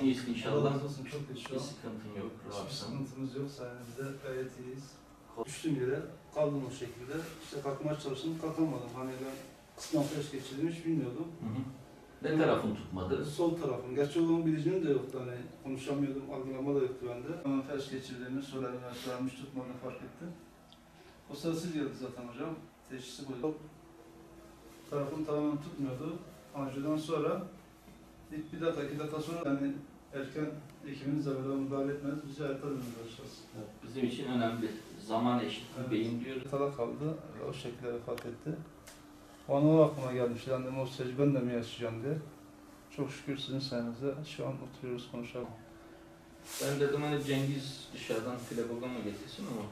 iyisin inşallah. Allah razı olsun, çok iyi şu Bir an. sıkıntın yok. Hiçbir Rahatsın. sıkıntımız yok sayenizde, gayet iyiyiz. Düştüm yere, kaldım o şekilde. İşte kalkmaya çalıştım, kalkamadım. Hani ben kısmen felç geçirdiğimi hiç bilmiyordum. Hı hı. Ne tarafın tutmadı? Sol tarafım. Gerçi onun bilincim de yoktu, hani konuşamıyordum, algılama da yoktu bende. Ama felç geçirdiğimi, sol elim ayaklarım hiç tutmadığını fark ettim. O sırada siz geldi zaten hocam, teşhisi buydu. Tarafım tamamen tutmuyordu. Anjiyodan sonra, ilk bir dakika, 2 dakika sonra yani erken ekibinizle beraber müdahale etmeniz bizi hayata dönüyor açıkçası. Bizim için önemli. Zaman eşitliği Evet. beyin diyoruz. Yatalak kaldı, o şekilde vefat etti. O an o aklıma gelmişti, annem o süreci ben de mi yaşayacağım diye. Çok şükür sizin sayenizde şu an oturuyoruz, konuşalım. Ben dedim hani Cengiz dışarıdan fleboga mı getirsin ama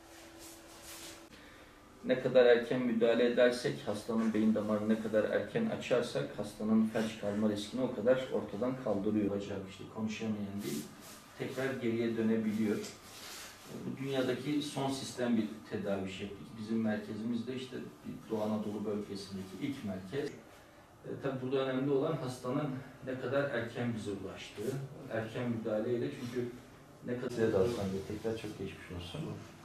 ne kadar erken müdahale edersek, hastanın beyin damarını ne kadar erken açarsak hastanın felç kalma riskini o kadar ortadan kaldırıyor. Bacağı işte konuşamayan değil, tekrar geriye dönebiliyor. Bu dünyadaki son sistem bir tedavi şekli. Bizim merkezimiz de işte Doğu Anadolu bölgesindeki ilk merkez. Tabii burada önemli olan hastanın ne kadar erken bize ulaştığı, erken müdahaleyle çünkü ne kadar... Size de Hasan Bey, tekrar çok geçmiş olsun.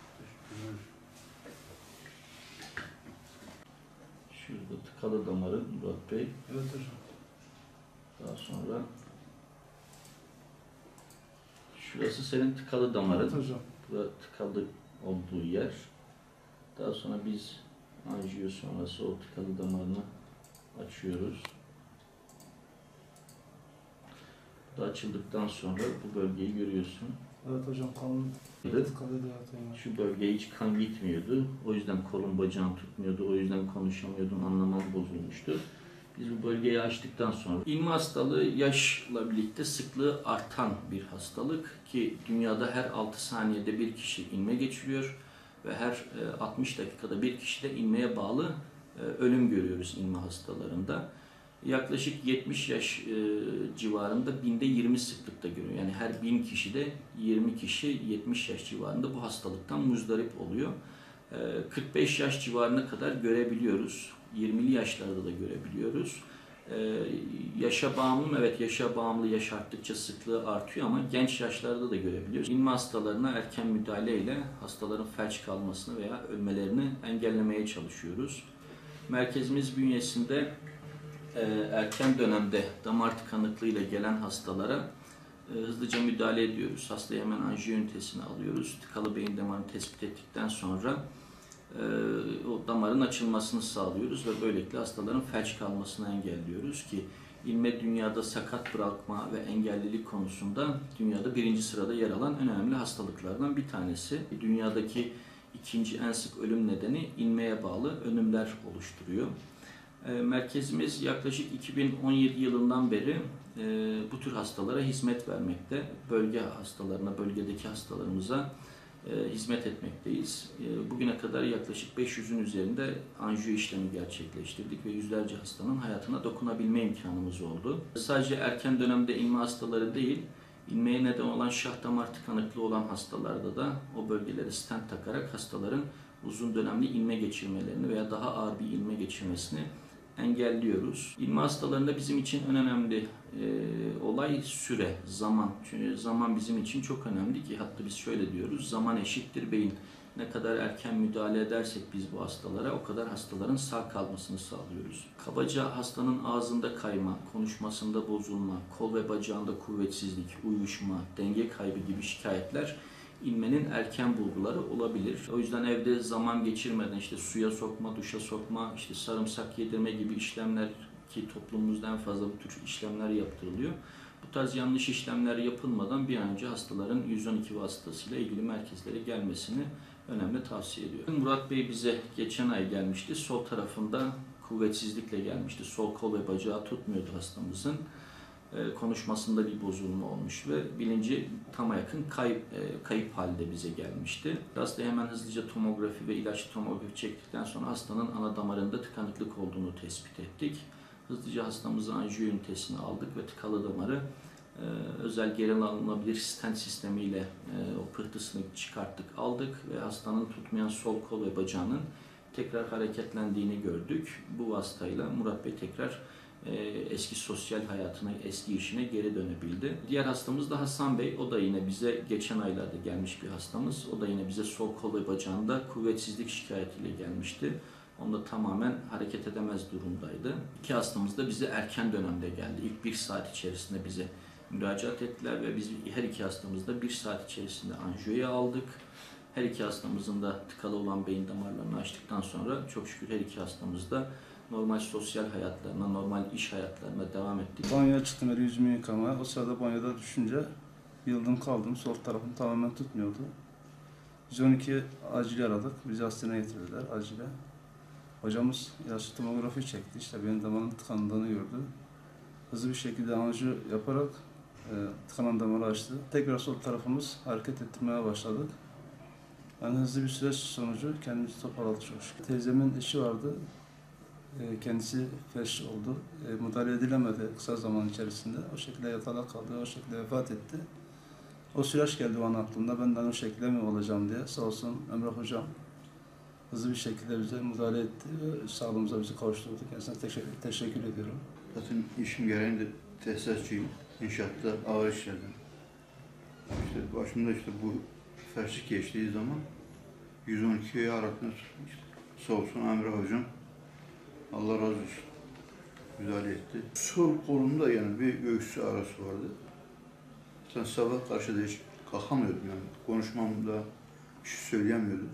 Şurada tıkalı damarın Murat Bey. Evet hocam. Daha sonra şurası senin tıkalı damarın. Evet hocam. Burada tıkalı olduğu yer. Daha sonra biz anjiyo sonrası o tıkalı damarını açıyoruz. Bu da açıldıktan sonra bu bölgeyi görüyorsun. Evet hocam, kanın tıkalıydı hayatım. Şu bölgeye hiç kan gitmiyordu. O yüzden kolun bacağın tutmuyordu. O yüzden konuşamıyordum. Anlamam bozulmuştu. Biz bu bölgeyi açtıktan sonra inme hastalığı yaşla birlikte sıklığı artan bir hastalık ki dünyada her 6 saniyede bir kişi inme geçiriyor ve her 60 dakikada bir kişi de inmeye bağlı ölüm görüyoruz inme hastalarında. Yaklaşık 70 yaş civarında binde 20 sıklıkta görüyor. Yani her 1000 kişide 20 kişi 70 yaş civarında bu hastalıktan muzdarip oluyor. 45 yaş civarına kadar görebiliyoruz. 20'li yaşlarda da görebiliyoruz. Yaşa bağımlı mı? Evet, yaşa bağımlı, yaş arttıkça sıklığı artıyor ama genç yaşlarda da görebiliyoruz. İnme hastalarına erken müdahaleyle hastaların felç kalmasını veya ölmelerini engellemeye çalışıyoruz. Merkezimiz bünyesinde erken dönemde damar tıkanıklığıyla gelen hastalara hızlıca müdahale ediyoruz. Hastayı hemen anjiyo ünitesine alıyoruz. Tıkalı beyin damarını tespit ettikten sonra o damarın açılmasını sağlıyoruz ve böylelikle hastaların felç kalmasını engelliyoruz ki inme dünyada sakat bırakma ve engellilik konusunda dünyada 1. sırada yer alan önemli hastalıklardan bir tanesi. Dünyadaki ikinci en sık ölüm nedeni inmeye bağlı ölümler oluşturuyor. Merkezimiz yaklaşık 2017 yılından beri bu tür hastalara hizmet vermekte. Bölge hastalarına, bölgedeki hastalarımıza hizmet etmekteyiz. Bugüne kadar yaklaşık 500'ün üzerinde anjiyo işlemi gerçekleştirdik ve yüzlerce hastanın hayatına dokunabilme imkanımız oldu. Sadece erken dönemde inme hastaları değil, inmeye neden olan şah damar tıkanıklığı olan hastalarda da o bölgelere stent takarak hastaların uzun dönemli inme geçirmelerini veya daha ağır bir inme geçirmesini engelliyoruz. İnme hastalarında bizim için en önemli olay süre, zaman. Çünkü zaman bizim için çok önemli ki hatta biz şöyle diyoruz, zaman eşittir beyin. Ne kadar erken müdahale edersek biz bu hastalara o kadar hastaların sağ kalmasını sağlıyoruz. Kabaca hastanın ağzında kayma, konuşmasında bozulma, kol ve bacağında kuvvetsizlik, uyuşma, denge kaybı gibi şikayetler inmenin erken bulguları olabilir. O yüzden evde zaman geçirmeden işte suya sokma, duşa sokma, işte sarımsak yedirme gibi işlemler ki toplumumuzda en fazla bu tür işlemler yaptırılıyor. Bu tarz yanlış işlemler yapılmadan bir an önce hastaların 112 vasıtasıyla ilgili merkezlere gelmesini önemli tavsiye ediyorum. Murat Bey bize geçen ay gelmişti. Sol tarafında kuvvetsizlikle gelmişti. Sol kol ve bacağı tutmuyordu hastamızın. Konuşmasında bir bozulma olmuş ve bilinci tama yakın kayıp halde bize gelmişti. Hastaya hemen hızlıca tomografi ve ilaçlı tomografi çektikten sonra hastanın ana damarında tıkanıklık olduğunu tespit ettik. Hızlıca hastamızı anjiyo ünitesine aldık ve tıkalı damarı özel geri alınabilir stent sistemiyle o pıhtısını çıkarttık, aldık ve hastanın tutmayan sol kol ve bacağının tekrar hareketlendiğini gördük. Bu vasıtayla Murat Bey tekrar eski sosyal hayatına, eski işine geri dönebildi. Diğer hastamız da Hasan Bey. O da yine bize geçen aylarda gelmiş bir hastamız. O da yine bize sol kol ve bacağında kuvvetsizlik şikayetiyle gelmişti. Onda tamamen hareket edemez durumdaydı. İki hastamız da bize erken dönemde geldi. İlk 1 saat içerisinde bize müracaat ettiler ve biz her iki hastamız da 1 saat içerisinde anjiyoya aldık. Her iki hastamızın da tıkalı olan beyin damarlarını açtıktan sonra çok şükür her iki hastamız da normal sosyal hayatlarına, normal iş hayatlarına devam ettik. Banyoya çıktım, eli yüzümü yıkamaya. O sırada banyoda düşünce yıldım kaldım. Sol tarafım tamamen tutmuyordu. 112 acil aradık. Bizi hastaneye getirdiler acile. Hocamız ilaçlı tomografi çekti. İşte benim damarın tıkandığını gördü. Hızlı bir şekilde anjiyo yaparak tıkanan damarı açtı. Tekrar sol tarafımız hareket ettirmeye başladık. Yani hızlı bir süreç sonucu kendimizi toparladık çok şükür. Teyzemin eşi vardı. Kendisi felç oldu. Müdahale edilemedi kısa zaman içerisinde. O şekilde yatalak kaldı, o şekilde vefat etti. O süreç geldi o an aklımda. Ben de o şekilde mi olacağım diye. Sağ olsun Emrah Hocam hızlı bir şekilde bize müdahale etti ve sağlığımıza bizi kavuşturdu. Kendisine teşekkür ediyorum. Zaten işim gereğinde tesisatçıyım. İnşaatta ağır işlerden. İşte başımda işte bu felçlik geçtiği zaman 112'yi aratmaya tutmuştu. Sağ olsun Emrah Hocam. Allah razı olsun. Müdahale etti. Sol kolumda yani bir göğüs ağrısı vardı. Sen sabah karşı da hiç kalkamıyordum yani. Konuşmamda bir şey söyleyemiyordum.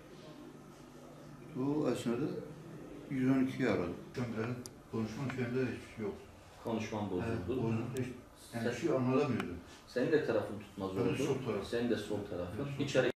Bu esnada 112'yi aradım. Şu an benim konuşmam şu anda hiçbir şey yok. Konuşmam bozuldu. Evet, bozuldu. Yani bir şey anlatamıyordum. Senin de tarafın tutmaz Ben de oldu. sol taraf. Senin de sol tarafın. Evet, sol Hiç hareket